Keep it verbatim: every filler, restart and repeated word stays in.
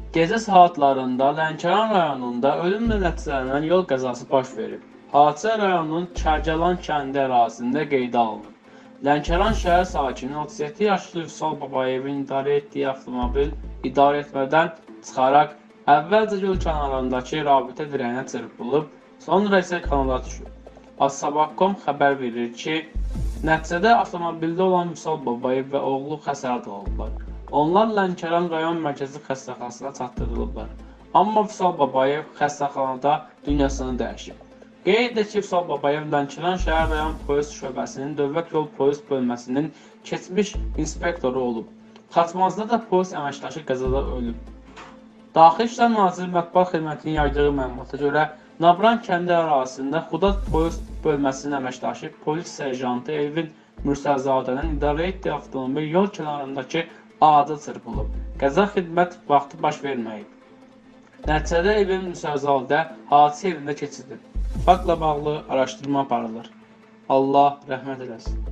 Gecə saatlarında Lənkəran rayonunda ölümlə nəticələnən yol qəzası baş verib. Hadisə rayonun Kərgəlan kəndi ərazisində qeydə alınıb. Lənkəran şəhər sakini otuz yeddi yaşlı Vüsal Babayevin idarə etdiyi avtomobil idarə etmədən çıxaraq əvvəlcə yol kənarındakı rabitə dirəyinə çırpılıb, sonra isə kanala düşüb. Azsabaq nöqtə com xəbər verir ki, nəticədə avtomobildə olan Vüsal Babayev və oğlu xəsarət alıblar. Onlar Lənkəran rayon mərkəzi xəstəxanasına çatdırılıblar. Amma Vüsal Babayev xəstəxanada dünyasını dəyişib. Qeyd edək ki, Vüsal Babayev Lənkəran şəhər rayon polis şöbəsinin Dövlət Yol Polis bölməsinin keçmiş inspektoru olub. Xaçmazda da polis əməkdaşı qəzada ölüb. Daxili İşlər Naziri Mətbuat Xidmətinin yaydığı məlumata görə, Nabran kəndi ərazisində Xudad polis bölməsinin əməkdaşı polis serjantı Elvin Mürsəlzadənin idarə etdiyi avtomobil yol kənarındakı ağaca çırpılıb. Qəza xidmət vaxtı baş verməyib. Nəticədə Elvin Mürsəlzadə hadisə yerində keçirilib. Faktla bağlı araşdırma aparılır. Allah rəhmət eləsin.